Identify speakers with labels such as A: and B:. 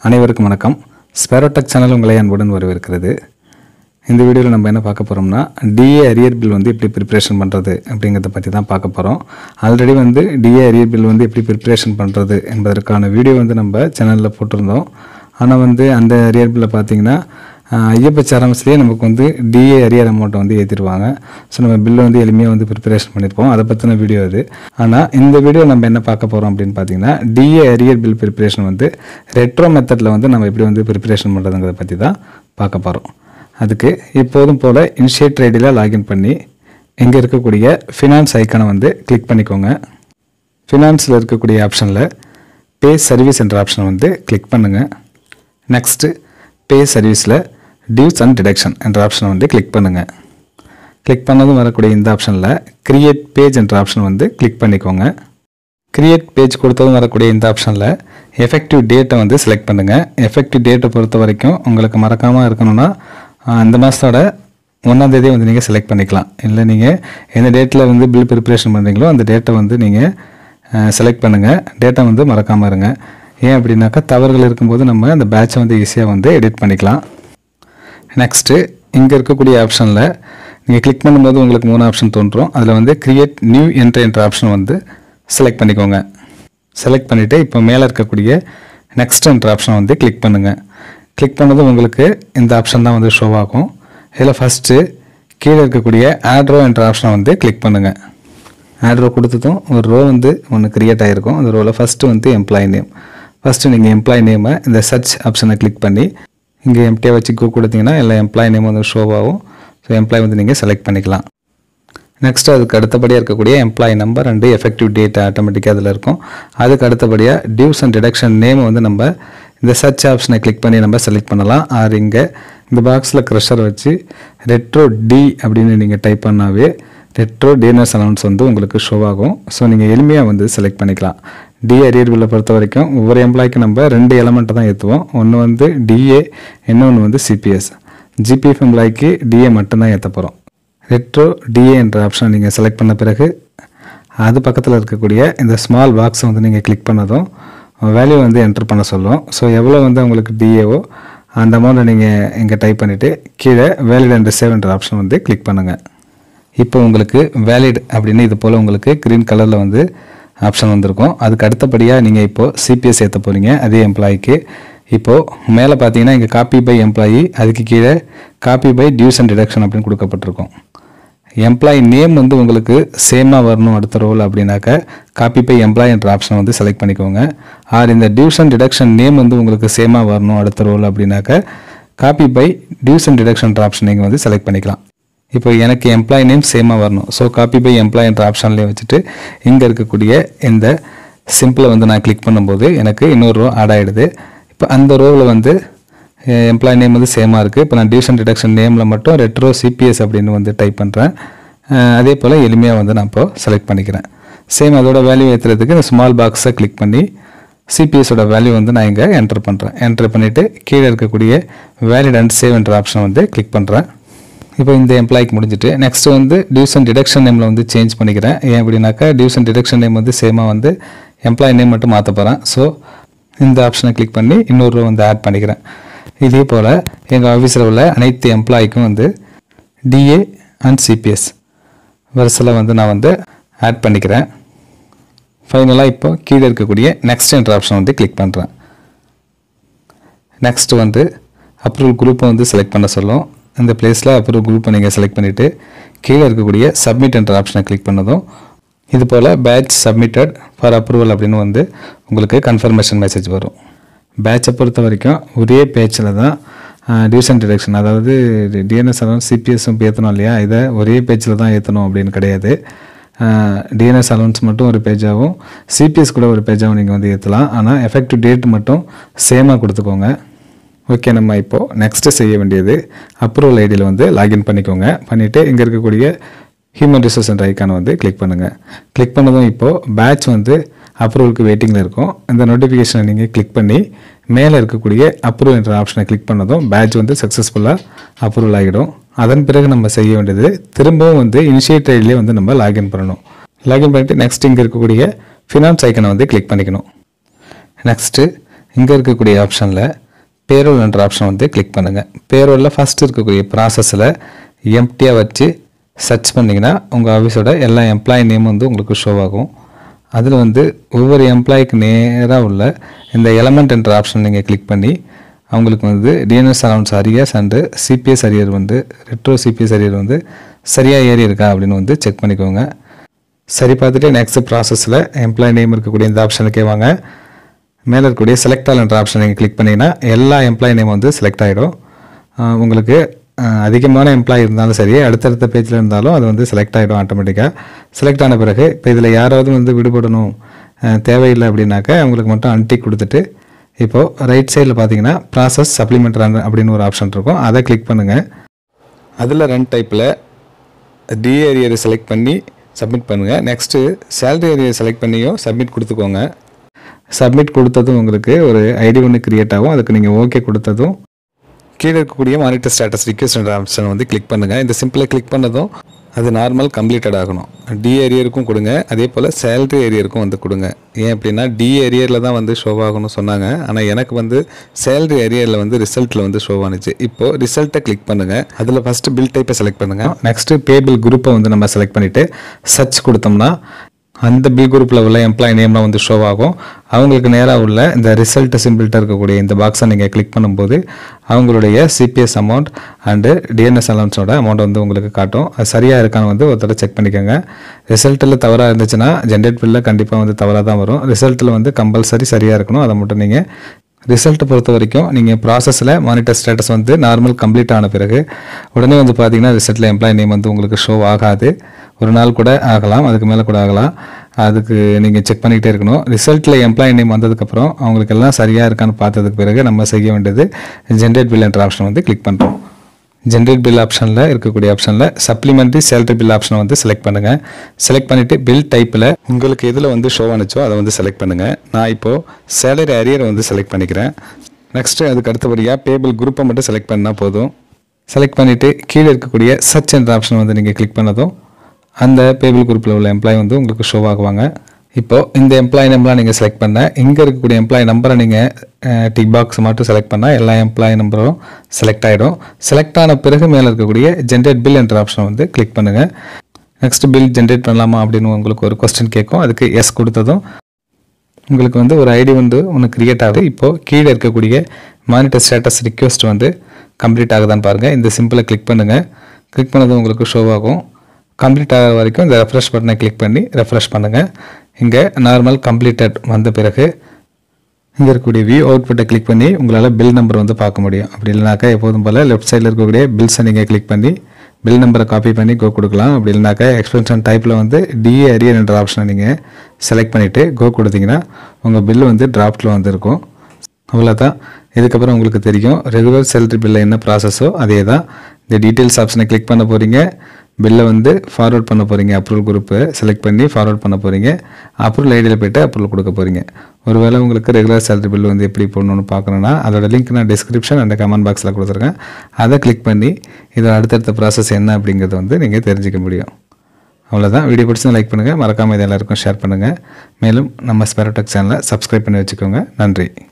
A: அனைவருக்கும் வணக்கம். ஸ்பேரோடெக் சேனல் உங்களை அன்புடன் வரவேற்கிறது. இந்த வீடியோவில் நம்ம என்ன பார்க்க போகிறோம்னா, டிஏ அரியர் பில் வந்து எப்படி ப்ரிப்ரேஷன் பண்ணுறது அப்படிங்கிறத பற்றி தான் பார்க்க போகிறோம். ஆல்ரெடி வந்து டிஏ அரியர் பில் வந்து எப்படி ப்ரிப்ரேஷன் பண்ணுறது என்பதற்கான வீடியோ வந்து நம்ம சேனலில் போட்டிருந்தோம். ஆனால் வந்து அந்த அரியர் பில்லை பார்த்திங்கன்னா ஐஎஃப்எம்ஸ்லேயே நமக்கு வந்து டிஏ அரியர் அமௌண்ட்டை வந்து ஏற்றிடுவாங்க. ஸோ நம்ம பில்லை வந்து எளிமையாக வந்து ப்ரிப்பரேஷன் பண்ணியிருப்போம். அதை பற்றின வீடியோ அது. ஆனால் இந்த வீடியோ நம்ம என்ன பார்க்க போகிறோம் அப்படின்னு பார்த்தீங்கன்னா, டிஏ அரியர் பில் ப்ரிப்பரேஷன் வந்து ரெட்ரோ மெத்தடில் வந்து நம்ம எப்படி வந்து ப்ரிப்பரேஷன் பண்ணுறதுங்கிறத பற்றி தான் பார்க்க போகிறோம். அதுக்கு இப்போதும் போல் இனிஷியேட் ஐடியில் லாகின் பண்ணி இங்கே இருக்கக்கூடிய ஃபினான்ஸ் ஐக்கானை வந்து கிளிக் பண்ணிக்கோங்க. ஃபினான்ஸில் இருக்கக்கூடிய ஆப்ஷனில் பே சர்வீஸ் என்ற ஆப்ஷனை வந்து கிளிக் பண்ணுங்கள். நெக்ஸ்ட்டு பே சர்வீஸில் டியூஸ் அண்ட் டிடக்ஷன் என்ற ஆப்ஷனை வந்து கிளிக் பண்ணுங்கள். கிளிக் பண்ணதும் வரக்கூடிய இந்த ஆப்ஷனில் கிரியேட் பேஜ் என்ற ஆப்ஷன் வந்து கிளிக் பண்ணிக்கோங்க. கிரியேட் பேஜ் கொடுத்ததும் வரக்கூடிய இந்த ஆப்ஷனில் எஃபெக்டிவ் டேட்டை வந்து செலக்ட் பண்ணுங்கள். எஃபெக்டிவ் டேட்டை பொறுத்த வரைக்கும் உங்களுக்கு மறக்காமல் இருக்கணும்னா அந்த மாதத்தோட 1ஆம் தேதியை வந்து நீங்கள் செலக்ட் பண்ணிக்கலாம். இல்லை நீங்கள் எந்த டேட்டில் வந்து பில் ப்ரிப்பரேஷன் பண்ணுறீங்களோ அந்த டேட்டை வந்து நீங்கள் செலக்ட் பண்ணுங்கள். டேட்டா வந்து மறக்காமல் இருங்க. ஏன் அப்படின்னாக்கா தவறுகள் இருக்கும்போது நம்ம அந்த பேட்சை வந்து ஈஸியாக வந்து எடிட் பண்ணிக்கலாம். நெக்ஸ்ட்டு இங்கே இருக்கக்கூடிய ஆப்ஷனில் நீங்கள் கிளிக் பண்ணும்போது உங்களுக்கு 3 ஆப்ஷன் தோன்றும். அதில் வந்து கிரியேட் நியூ என்ட்ரி என்ற ஆப்ஷன் வந்து செலக்ட் பண்ணிக்கோங்க. செலக்ட் பண்ணிவிட்டு இப்போ மேலே இருக்கக்கூடிய நெக்ஸ்ட் என்ற ஆப்ஷனை வந்து கிளிக் பண்ணுங்கள். கிளிக் பண்ணதும் உங்களுக்கு இந்த ஆப்ஷன் தான் வந்து ஷோ ஆகும். இதில் ஃபஸ்ட்டு கீழே இருக்கக்கூடிய ஆட் ரோ என்ற ஆப்ஷனை வந்து கிளிக் பண்ணுங்கள். ஆட் ரோ கொடுத்ததும் ஒரு ரோ வந்து ஒன்று க்ரியேட் ஆகிருக்கும். அந்த ரோவில் ஃபஸ்ட்டு வந்து எம்ப்ளாயி நேம். ஃபஸ்ட்டு நீங்கள் எம்ப்ளாயி நேமை இந்த சர்ச் ஆப்ஷனை கிளிக் பண்ணி இங்கே எம்டியாக வச்சு கொடுத்தீங்கன்னா எல்லா எம்ப்ளாயி நேம் வந்து ஷோ ஆகும். ஸோ எம்ப்ளாயி வந்து நீங்கள் செலக்ட் பண்ணிக்கலாம். நெக்ஸ்ட்டு அதுக்கு அடுத்தபடியாக இருக்கக்கூடிய employee number and effective date ஆட்டோமேட்டிக்காக அதில் இருக்கும். அதுக்கு அடுத்தபடியாக டியூஸ் அண்ட் டிடக்ஷன் நேம் வந்து நம்ம இந்த சர்ச் ஆப்ஷனை கிளிக் பண்ணி நம்ம செலக்ட் பண்ணலாம். ஆர் இங்கே இந்த பாக்ஸில் க்ரஷர் வச்சு ரெட்ரோ டி அப்படின்னு நீங்கள் டைப் பண்ணாவே ரெட்ரோ டிஎன்எஸ் அலவன்ஸ் வந்து உங்களுக்கு ஷோ ஆகும். ஸோ நீங்கள் எளிமையாக வந்து செலக்ட் பண்ணிக்கலாம். டிஏ அரியர் பில்லை பொறுத்த வரைக்கும் ஒவ்வொரு எம்ப்ளாய்க்கும் நம்ம 2 எலமெண்ட்டை தான் ஏற்றுவோம். ஒன்று வந்து டிஏ, இன்னொன்று வந்து சிபிஎஸ். ஜிபிஎஃப் எம்ப்ளாய்க்கு டிஏ மட்டும்தான் ஏற்ற போகிறோம். ரெட்ரோ டிஏ என்ற ஆப்ஷனை நீங்கள் செலக்ட் பண்ண பிறகு அது பக்கத்தில் இருக்கக்கூடிய இந்த ஸ்மால் பாக்ஸை வந்து நீங்கள் கிளிக் பண்ணதும் வேல்யூ வந்து என்ட்ரு பண்ண சொல்லும். ஸோ எவ்வளோ வந்து உங்களுக்கு டிஏவோ அந்த அமௌண்ட்டை நீங்கள் இங்கே டைப் பண்ணிவிட்டு கீழே வேலிட் அண்ட் சேவ் என்ற ஆப்ஷன் வந்து கிளிக் பண்ணுங்கள். இப்போ உங்களுக்கு வேலிட் அப்படின்னு இது போல் உங்களுக்கு க்ரீன் கலரில் வந்து ஆப்ஷன் வந்திருக்கும். அதுக்கு அடுத்தபடியாக நீங்கள் இப்போது சிபிஎஸ் ஏற்ற போகிறீங்க அதே எம்ப்ளாய்க்கு. இப்போது மேலே பார்த்தீங்கன்னா இங்கே காப்பி பை எம்ப்ளாயி, அதுக்கு கீழே copy by dues and deduction அப்படின்னு கொடுக்கப்பட்டிருக்கும். எம்ப்ளாயி நேம் வந்து உங்களுக்கு சேமாக வரணும் அடுத்த ரோல் அப்படின்னாக்க காப்பி பை எம்ப்ளாயி என்ற ஆப்ஷன் வந்து செலக்ட் பண்ணிக்கோங்க. ஆர் இந்த டியூஸ் அண்ட் டிடக்ஷன் நேம் வந்து உங்களுக்கு சேமாக வரணும் அடுத்த ரோல் அப்படின்னாக்க copy by dues and deduction option நீங்கள் வந்து செலக்ட் பண்ணிக்கலாம். இப்போ எனக்கு எம்ப்ளாயி நேம் சேமாக வரணும். ஸோ காப்பி பை எம்ப்ளாயி என்ற ஆப்ஷன்லேயே வச்சுட்டு இங்கே இருக்கக்கூடிய இந்த சிம்பிளை வந்து நான் கிளிக் பண்ணும்போது எனக்கு இன்னொரு ரோ ஆட் ஆகிடுது. இப்போ அந்த ரோவில் வந்து எம்ப்ளாயி நேம் வந்து சேமாக இருக்குது. இப்போ நான் டியூஸ் அண்ட் டிடக்ஷன் நேமில் மட்டும் ரெட்ரோ சிபிஎஸ் அப்படின்னு வந்து டைப் பண்ணுறேன். அதே போல் எளிமையாக வந்து நான் இப்போ செலக்ட் பண்ணிக்கிறேன். சேம் அதோட வேல்யூ ஏற்றுறதுக்கு இந்த ஸ்மால் பாக்ஸை கிளிக் பண்ணி சிபிஎஸோட வேல்யூ வந்து நான் இங்கே என்டர் பண்ணுறேன். என்டர் பண்ணிவிட்டு கீழே இருக்கக்கூடிய வேலிட் அண்ட் சேவ் என்ற ஆப்ஷனை வந்து கிளிக் பண்ணுறேன். இப்போ இந்த எம்ப்ளாய்க்கு முடிஞ்சிட்டு நெக்ஸ்ட்டு வந்து டியூஸ் அண்ட் டிடக்ஷன் நேமில் வந்து சேஞ்ச் பண்ணிக்கிறேன். ஏன் அப்படின்னாக்கா டியூஸ் அண்ட் டிடக்ஷன் நேம் வந்து சேமாக வந்து எம்ப்ளாயி நேம் மட்டும் மாற்ற போகிறேன். ஸோ இந்த ஆப்ஷனை கிளிக் பண்ணி இன்னொரு ரோ வந்து ஆட் பண்ணிக்கிறேன். இதே போல் எங்கள் ஆஃபீஸில் உள்ள அனைத்து எம்ப்ளாய்க்கும் வந்து டிஏ அண்ட் சிபிஎஸ் வரிசையில் வந்து நான் வந்து ஆட் பண்ணிக்கிறேன். ஃபைனலாக இப்போ கீழே இருக்கக்கூடிய நெக்ஸ்ட் என்ற ஆப்ஷன் வந்து கிளிக் பண்ணுறேன். நெக்ஸ்ட் வந்து அப்ரூவல் குரூப்பை வந்து செலக்ட் பண்ண சொல்லும். இந்த பிளேஸில் அப்ரூவல் குரூப்பை நீங்கள் செலக்ட் பண்ணிவிட்டு கீழே இருக்கக்கூடிய சப்மிட் என்ற ஆப்ஷனை கிளிக் பண்ணதும் இது போல் பேட்ச் சப்மிட்டட் ஃபார் அப்ரூவல் அப்படின்னு வந்து உங்களுக்கு கன்ஃபர்மேஷன் மெசேஜ் வரும். பேட்சை பொறுத்த வரைக்கும் ஒரே பேட்சில் தான் டியூஸ் அண்ட் டிடக்ஷன், அதாவது டிஎன்எஸ் அலவன்ஸ் சிபிஎஸும் ஏற்றணும் இல்லையா, இதை ஒரே பேஜில் தான் ஏற்றணும் அப்படின்னு கிடையாது. டிஎன்எஸ் அலவன்ஸ் மட்டும் ஒரு பேஜாகவும் சிபிஎஸ் கூட ஒரு பேஜாகவும் நீங்கள் வந்து ஏற்றலாம். ஆனால் எஃபெக்டிவ் டேட் மட்டும் சேமாக கொடுத்துக்கோங்க. ஓகே, நம்ம இப்போது நெக்ஸ்ட்டு செய்ய வேண்டியது அப்ரூவல் ஐடியில் வந்து லாகின் பண்ணிக்கோங்க. பண்ணிவிட்டு இங்கே இருக்கக்கூடிய ஹியூமன் ரிசோர்ஸ் என்ற ஐக்கானை வந்து கிளிக் பண்ணுங்கள். கிளிக் பண்ணதும் இப்போது பேட்ச் வந்து அப்ரூவலுக்கு வெயிட்டிங்கில் இருக்கும். இந்த நோட்டிஃபிகேஷனை நீங்கள் கிளிக் பண்ணி மேலே இருக்கக்கூடிய அப்ரூவல் என்ற ஆப்ஷனை கிளிக் பண்ணதும் பேட்ச் வந்து சக்ஸஸ்ஃபுல்லாக அப்ரூவல் ஆகிடும். அதன் பிறகு நம்ம செய்ய வேண்டியது திரும்பவும் வந்து இனிஷியேட் ஐடியிலே வந்து நம்ம லாகின் பண்ணணும். லாகின் பண்ணிவிட்டு நெக்ஸ்ட் இங்கே இருக்கக்கூடிய ஃபினான்ஸ் ஐக்கனை வந்து கிளிக் பண்ணிக்கணும். நெக்ஸ்ட்டு இங்கே இருக்கக்கூடிய ஆப்ஷனில் பேரோல் என்ற ஆப்ஷன் வந்து கிளிக் பண்ணுங்கள். பேரோலில் ஃபஸ்ட்டு இருக்கக்கூடிய ப்ராசஸில் எம்டியாக வச்சு சர்ச் பண்ணிங்கன்னா உங்கள் ஆஃபீஸோட எல்லா எம்ப்ளாயி நேம் வந்து உங்களுக்கு ஷோ ஆகும். அதில் வந்து ஒவ்வொரு எம்ப்ளாய்க்கு நேராக உள்ள இந்த எலமெண்ட் என்ற ஆப்ஷன் நீங்கள் கிளிக் பண்ணி அவங்களுக்கு வந்து TNS allowance arrears and CPS arrear வந்து ரெட்ரோ சிபிஎஸ் அரியர் வந்து சரியாக ஏறி இருக்கா அப்படின்னு வந்து செக் பண்ணிக்கோங்க. சரி பார்த்துட்டு நெக்ஸ்ட் ப்ராசஸில் எம்ப்ளாயி நேம் இருக்கக்கூடிய இந்த ஆப்ஷனுக்கே வாங்க. மேலே இருக்கக்கூடிய செலக்ட் ஆல் என்ற ஆப்ஷன் நீங்கள் கிளிக் பண்ணிங்கன்னா எல்லா எம்ப்ளாயி நேம் வந்து செலக்ட் ஆகிடும். உங்களுக்கு அதிகமான எம்ப்ளாயி இருந்தாலும் சரி, அடுத்தடுத்த பேஜில் இருந்தாலும் அது வந்து செலக்ட் ஆகிடும் ஆட்டோமேட்டிக்காக. செலக்ட் ஆன பிறகு இப்போ இதில் யாராவது வந்து விடுபடணும் தேவையில்லை அப்படின்னாக்கா அவங்களுக்கு மட்டும் அன்டிக் கொடுத்துட்டு இப்போது ரைட் சைடில் பார்த்தீங்கன்னா ப்ராசஸ் சப்ளிமெண்ட் ரன் அப்படின்னு ஒரு ஆப்ஷன் இருக்கும். அதை கிளிக் பண்ணுங்கள். அதில் ரன் டைப்பில் டிஏ அரியரை செலக்ட் பண்ணி சப்மிட் பண்ணுங்கள். நெக்ஸ்ட்டு சேலரி அரியரை செலக்ட் பண்ணியும் சப்மிட் கொடுத்துக்கோங்க. சப்மிட் கொடுத்ததும் உங்களுக்கு ஒரு ஐடி ஒன்று க்ரியேட் ஆகும். அதுக்கு நீங்கள் ஓகே கொடுத்ததும் கீழே இருக்கக்கூடிய மானிட்டர் ஸ்டேட்டஸ் ரிக்வெஸ்ட் என்ற ஆப்ஷன் வந்து கிளிக் பண்ணுங்கள். இந்த சிம்பிளை கிளிக் பண்ணதும் அது நார்மல் கம்ப்ளீட்டட் ஆகணும். டி ஏரியருக்கும் கொடுங்க, அதே போல் சேலரி ஏரியருக்கும் வந்து கொடுங்க. ஏன் அப்படின்னா டி ஏரியரில் தான் வந்து ஷோ ஆகணும்னு சொன்னாங்க. ஆனால் எனக்கு வந்து சேலரி ஏரியரில் வந்து ரிசல்ட்டில் வந்து ஷோ ஆனிச்சு. இப்போது ரிசல்ட்டை கிளிக் பண்ணுங்கள். அதில் ஃபஸ்ட்டு பில் டைப்பை செலக்ட் பண்ணுங்கள். நெக்ஸ்ட்டு பேபிள் குரூப்பை வந்து நம்ம செலக்ட் பண்ணிவிட்டு சர்ச் கொடுத்தோம்னா அந்த பில் குரூப்பில் உள்ள எம்ப்ளாயி நேம்லாம் வந்து ஷோ ஆகும். அவங்களுக்கு நேராக உள்ள இந்த ரிசல்ட் சிம்பிள்கிட்ட இருக்கக்கூடிய இந்த பாக்ஸை நீங்கள் கிளிக் பண்ணும்போது அவங்களுடைய சிபிஎஸ் அமௌண்ட் அண்டு டிஎன்எஸ் அலவன்ஸோட அமௌண்ட் வந்து உங்களுக்கு காட்டும். அது சரியாக இருக்கான்னு வந்து ஒரு தடவை செக் பண்ணிக்கோங்க. ரிசல்ட்டில் தவறாக இருந்துச்சுன்னா ஜென்ரேட் பில்லில் கண்டிப்பாக வந்து தவறாக தான் வரும். ரிசல்ட்டில் வந்து கம்பல்சரி சரியாக இருக்கணும். அதை மட்டும் நீங்கள் ரிசல்ட்டை பொறுத்த வரைக்கும் நீங்கள் ப்ராசஸில் மானிட்டர் ஸ்டேட்டஸ் வந்து நார்மல் கம்ப்ளீட் ஆன பிறகு உடனே வந்து பார்த்தீங்கன்னா ரிசல்ட்டில் எம்ப்ளாயி நேம் வந்து உங்களுக்கு ஷோ ஆகாது. ஒரு நாள் கூட ஆகலாம், அதுக்கு மேலே கூட ஆகலாம். அதுக்கு நீங்கள் செக் பண்ணிக்கிட்டே இருக்கணும். ரிசல்ட்டில் எம்ப்ளாயி நேம் வந்ததுக்கப்புறம் அவங்களுக்கு எல்லாம் சரியாக இருக்கான்னு பார்த்ததுக்கு பிறகு நம்ம செய்ய வேண்டியது ஜென்ரேட் பில் என்ற ஆப்ஷன் வந்து கிளிக் பண்ணுறோம். ஜென்ரேட் பில் ஆப்ஷனில் இருக்கக்கூடிய ஆப்ஷனில் சப்ளிமெண்ட்ரி சேலரி பில் ஆப்ஷனை வந்து செலக்ட் பண்ணுங்கள். செலக்ட் பண்ணிவிட்டு பில் டைப்பில் உங்களுக்கு எதில் வந்து ஷோ ஆனிச்சோ அதை வந்து செலக்ட் பண்ணுங்கள். நான் இப்போது சேலரி அரியரை வந்து செலக்ட் பண்ணிக்கிறேன். நெக்ஸ்ட்டு அதுக்கு அடுத்தபடியாக பேபிள் குரூப்பை மட்டும் செலக்ட் பண்ணால் போதும். செலக்ட் பண்ணிவிட்டு கீழே இருக்கக்கூடிய சர்ச் என்ற ஆப்ஷன் வந்து நீங்கள் கிளிக் பண்ணதும் அந்த பேபிள் குரூப்பில் உள்ள எம்ப்ளாயி வந்து உங்களுக்கு ஷோ ஆகுவாங்க. இப்போது இந்த எம்ப்ளாயி நம்பராக நீங்கள் செலக்ட் பண்ண இங்கே இருக்கக்கூடிய எம்ப்ளாயி நம்பரை நீங்கள் டிக் பாக்ஸ் மட்டும் செலக்ட் பண்ணால் எல்லா எம்ப்ளாயி நம்பரும் செலக்ட் ஆகிடும். செலக்ட் ஆன பிறகு மேலே இருக்கக்கூடிய ஜென்ரேட் பில் என்ற ஆப்ஷன் வந்து கிளிக் பண்ணுங்கள். நெக்ஸ்ட் பில் ஜென்ரேட் பண்ணலாமா அப்படின்னு உங்களுக்கு ஒரு கொஸ்டின் கேட்கும். அதுக்கு எஸ் கொடுத்ததும் உங்களுக்கு வந்து ஒரு ஐடி வந்து ஒன்று க்ரியேட் ஆகுது. இப்போது கீழே இருக்கக்கூடிய மானிட்டர் ஸ்டேட்டஸ் ரிக்வெஸ்ட் வந்து கம்ப்ளீட் ஆகுதான்னு பாருங்கள். இந்த சிம்பிளை கிளிக் பண்ணுங்கள். கிளிக் பண்ணதும் உங்களுக்கு ஷோ ஆகும். கம்ப்ளீட் ஆகிற வரைக்கும் இந்த ரெஃப்ரெஷ் பட்டனை கிளிக் பண்ணி ரெஃப்ரெஷ் பண்ணுங்கள். இங்கே நார்மல் கம்ப்ளீட்டட் வந்த பிறகு இங்கே இருக்கக்கூடிய வியூ அவுட்புட்டை கிளிக் பண்ணி உங்களால் பில் நம்பர் வந்து பார்க்க முடியும். அப்படி இல்லைனாக்கா எப்போதும் போல் லெஃப்ட் சைடில் இருக்கக்கூடிய பில்ஸை நீங்கள் கிளிக் பண்ணி பில் நம்பரை காப்பி பண்ணி கோ கொடுக்கலாம். அப்படி இல்லைனாக்கா எக்ஸ்பென்ஷன் டைப்பில் வந்து டிஏ அரியர் என்ற ஆப்ஷனை நீங்கள் செலக்ட் பண்ணிவிட்டு கோ கொடுத்தீங்கன்னா உங்கள் பில்லு வந்து டிராஃப்ட்டில் வந்து இருக்கும். அவ்வளோதான். இதுக்கப்புறம் உங்களுக்கு தெரியும் ரெகுலர் சேலரி பில்லில் என்ன ப்ராசஸோ அதே தான். இந்த டீட்டெயில்ஸ் ஆப்ஷனை கிளிக் பண்ண போகிறீங்க. பில்லை வந்து ஃபார்வர்ட் பண்ண போகிறீங்க. அப்ரூவல் குரூப்பை செலக்ட் பண்ணி ஃபார்வர்ட் பண்ண போகிறீங்க. அப்ரூவல் ஐடியில் போய்ட்டு அப்ரூவல் கொடுக்க போகிறீங்க. ஒருவேளை உங்களுக்கு ரெகுலர் சேலரி பில் வந்து எப்படி போடணும்னு பார்க்கணுன்னா அதோட லிங்க் நான் டிஸ்கிரிப்ஷன் அண்ட் கமெண்ட் பாக்ஸில் கொடுத்துருக்கேன். அதை கிளிக் பண்ணி இதோட அடுத்தடுத்த ப்ராசஸ் என்ன அப்படிங்கிறத வந்து நீங்கள் தெரிஞ்சிக்க முடியும். அவ்வளோதான். வீடியோ பிடிச்சா லைக் பண்ணுங்கள். மறக்காமல் இது எல்லாருக்கும் ஷேர் பண்ணுங்கள். மேலும் நம்ம ஸ்பெரோடெக் சேனலை சப்ஸ்கிரைப் பண்ணி வச்சுக்கோங்க. நன்றி.